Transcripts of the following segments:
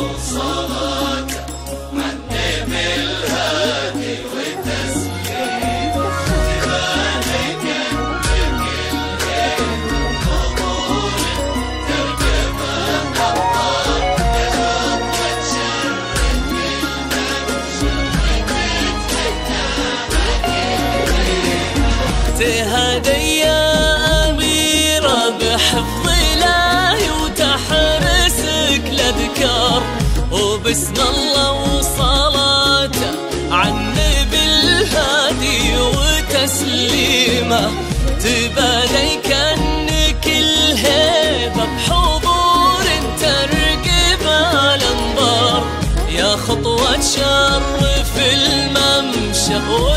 وصلاته عني بالهادي وتسليمه تبارك لك الليل قبول تركب الأبطال يهب وتشرف تهدي يا أميرة بحفظ إلهي وتحرسك الأذكار وبسم الله وصلاته عني بالهادي وتسليمه تبالي كأنك الهيبة بحضور ترقب الأنظار يا خطوة تشرف الممشى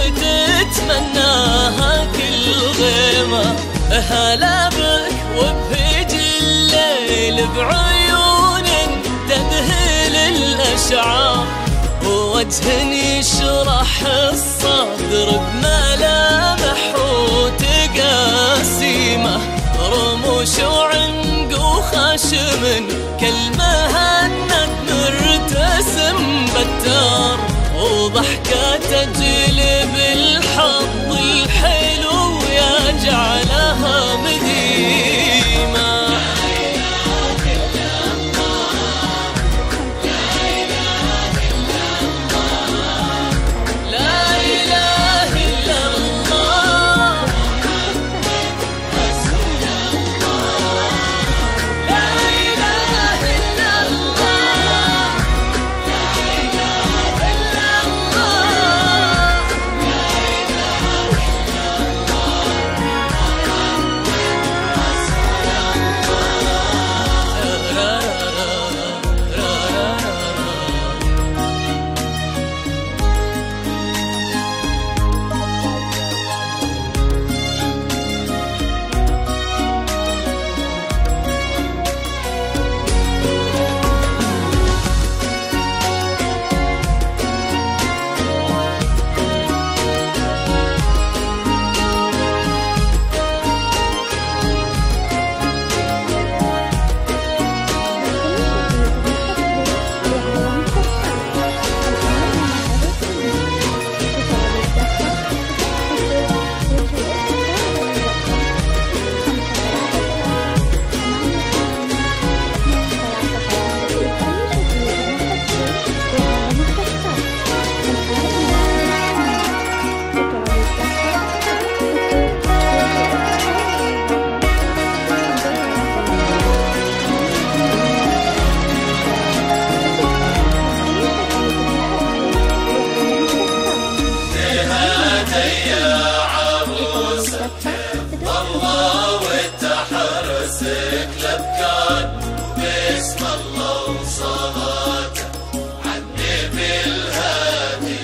وتتمناها كل غيمة هلا بك وبهج الليل بعيون تذهل الأشعار ووجه يشرح الصدر بملامح وتقاسيمه رموش وعنق وخشم كالمهند مرتسم بتار وضحكة تجلب الحظ الحلو يجعلها مديمة الله وتحرسك الأبكار وبسم الله وصلاته عني بالهادي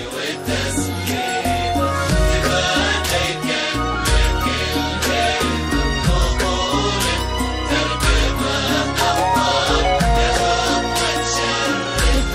وتسليمه تبالي كأنك الليل قبول تركب الأبطال يهب وتشرف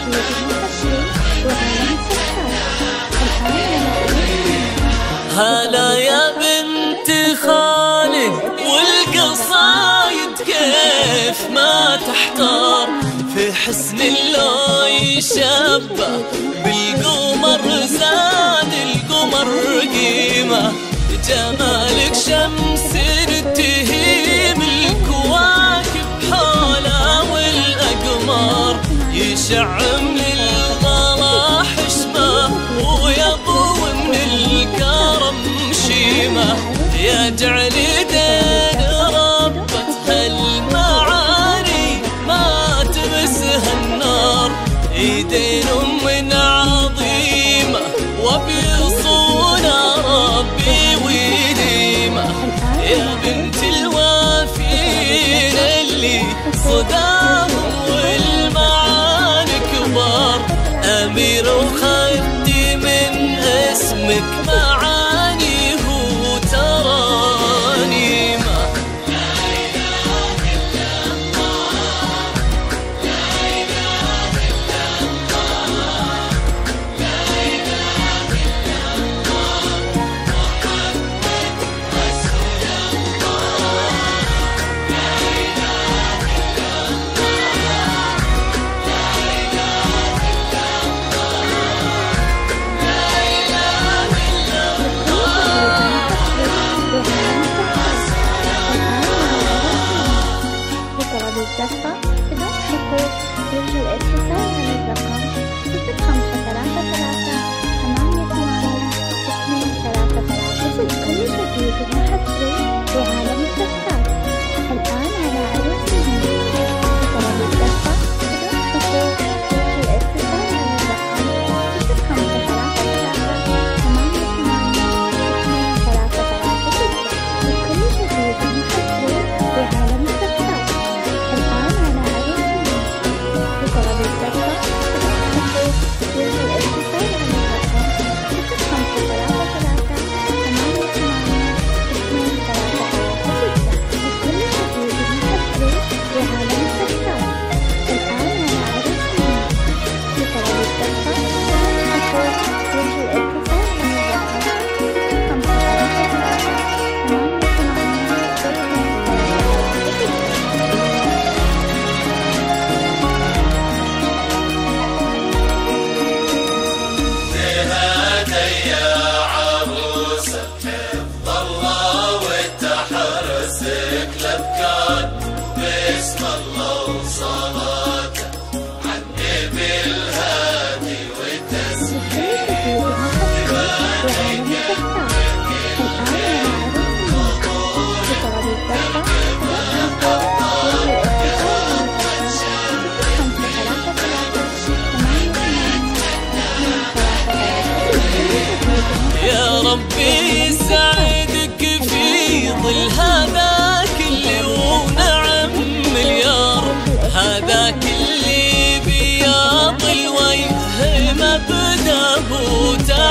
هلا يا بنت خالد والقصايد كيف ما تحتار في حسن الله يشبه بالقمر زاد القمر قيمة جمالك شمس تهيم الكواكب حولها والأقمار يشع من الغلا حشمه ويضوي من الكرم شيمه يجعل يدين ربة هالمعاني ما تمسها النار يدين من عظيمة وبيصون ربي ويديمه يا بنت الوالد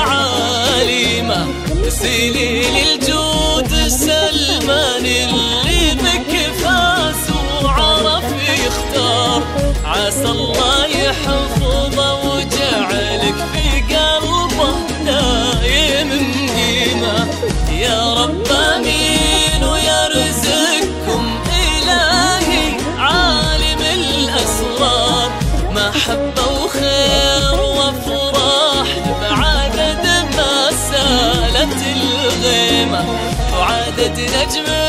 تعاليمه، سليل الجود سلمان اللي بك فاز وعرف يختار، عسى الله يحفظه وجعلك في قلبه دايم مقيمه. يا رب امين ويرزقكم الهي عالم الاسرار، محبه وخير وافراح بعدد ما سالت الغيمه، وعدد نجم